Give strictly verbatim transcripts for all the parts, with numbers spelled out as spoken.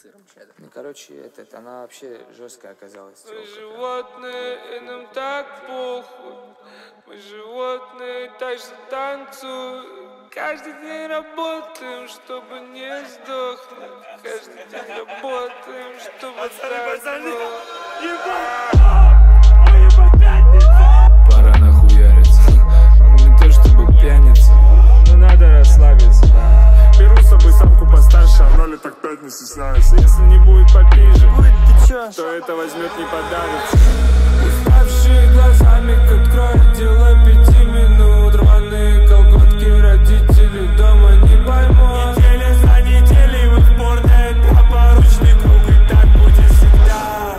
Ну, короче, этот, она вообще жесткая оказалась. Мы животные, и нам так похуй. Мы животные, так же танцуем. Каждый день работаем, чтобы не сдохнуть. Каждый день работаем, чтобы сдохнуть. Пора нахуяриться. Не то чтобы пьяница, но надо расслабиться. Беру с собой самку постарше, она лет так пять не стесняется. Если не будет попиже, то это возьмет, не подавится. Уставшие глазами к открою, дело пяти минут. Рваные колготки, родители дома не поймут. Неделя за неделей вы в порно, это поручный круг, и так будет всегда.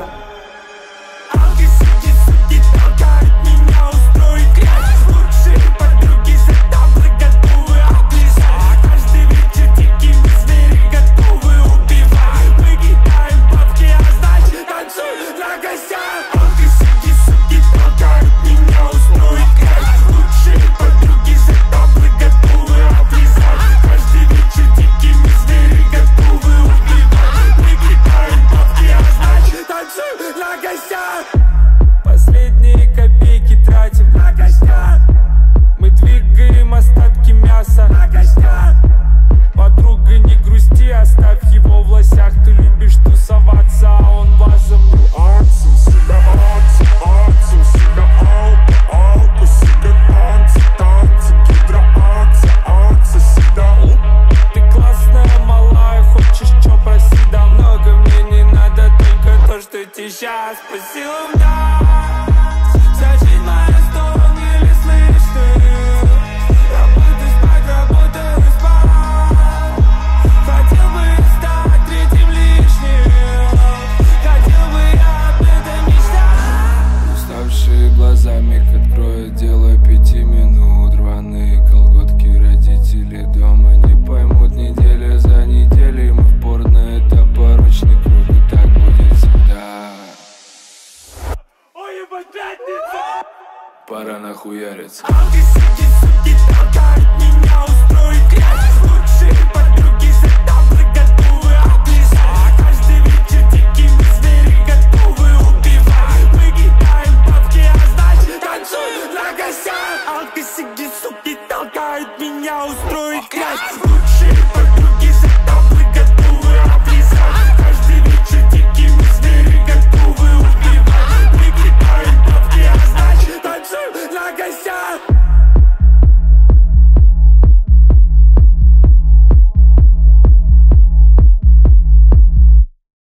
Алки, суки, суки, толкают меня устроить грязь. Лучшие подруги за таблы готовы облизать. Каждый вечер дикими звери готовы убивать. Мы кидаем бабки, а значит танцуем на гостях. Алки, суки, суки, толкают меня устроить грязь. Лучшие подруги за таблы готовы облизать. Каждый вечер дикими звери готовы убивать. Мы кидаем бабки, а значит танцуем на гостях. Последние копейки тратим На гостях, Мы двигаем остатки мяса. на гостях. Подруга, не грусти, оставь его в лосях. Ты любишь тусоваться, а он вазом. Ацу, себя ацу, ацу, себя алку, алку, себя танцы, танцы, гидроакция, акция, себя. Ты классная, малая, хочешь чё, проси, да много мне не надо, только то, что тебе сейчас по силам дать. Вся жизнь моя сторон, еле слышны. Работаю, спать, работаю, спать. Хотел бы я стать третьим лишним. Хотел бы я об этом мечтать. Уставшие глазами к открою, дело пяти минут. Рваные колготки, родители дома не поймут. Неделя за неделей мы в порно, это порочный круг, и так будет всегда. Ой, ебать, пятница! Пора нахуяриться. Алки,